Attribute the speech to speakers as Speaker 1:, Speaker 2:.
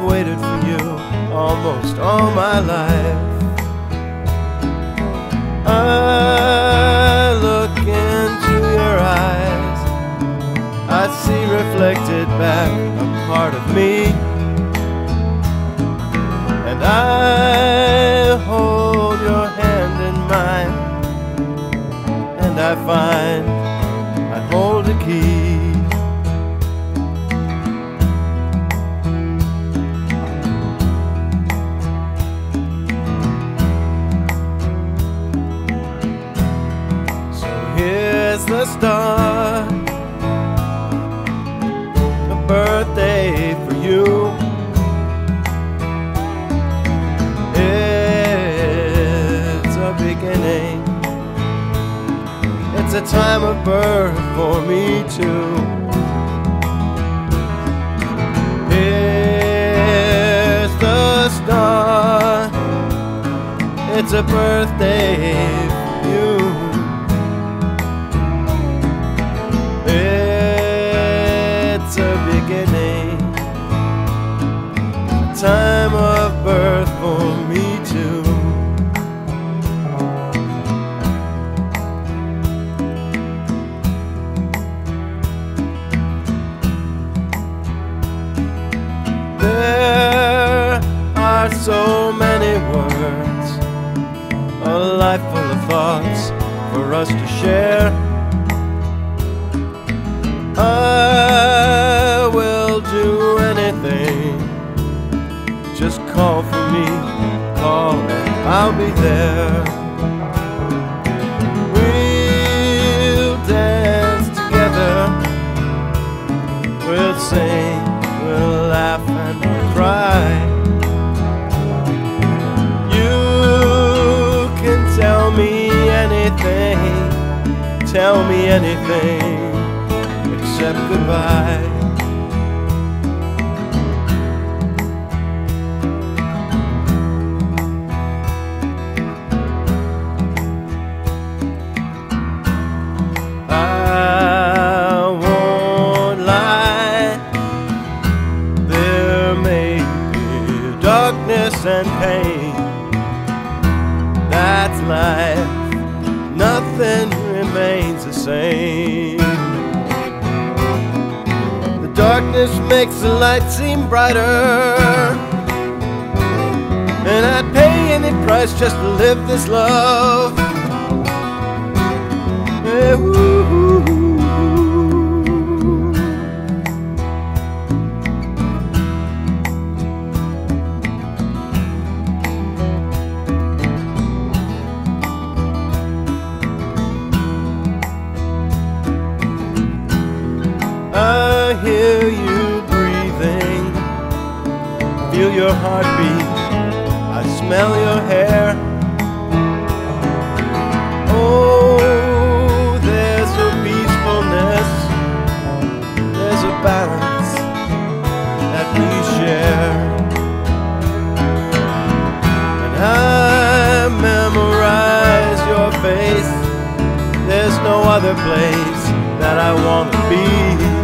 Speaker 1: I've waited for you almost all my life. I look into your eyes, I see reflected back a part of me, and I hold your hand in mine, and I find I hold a key. Here's the start, a birthday for you. It's a beginning, it's a time of birth for me too. Here's the start, it's a birthday for you. It's a beginning, a time of birth for me too. There are so many words, a life full of thoughts for us to share. I will do anything, just call for me, call and I'll be there. We'll dance together, we'll sing, we'll laugh and we'll cry. You can tell me anything except goodbye. I won't lie, there may be darkness and pain. That's life, nothing remains the same. Darkness makes the light seem brighter, and I'd pay any price just to live this love. Yeah, I hear you breathing, feel your heartbeat, I smell your hair. Oh, there's a peacefulness, there's a balance that we share. And I memorize your face, there's no other place that I want to be.